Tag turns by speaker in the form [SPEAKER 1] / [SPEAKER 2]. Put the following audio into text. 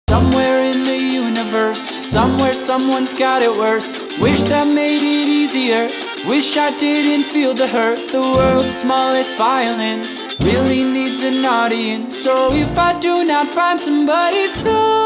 [SPEAKER 1] Somewhere in the universe, somewhere someone's got it worse. Wish that made it easier, wish I didn't feel the hurt. The world's smallest violin really needs an audience. So if I do not find somebody soon,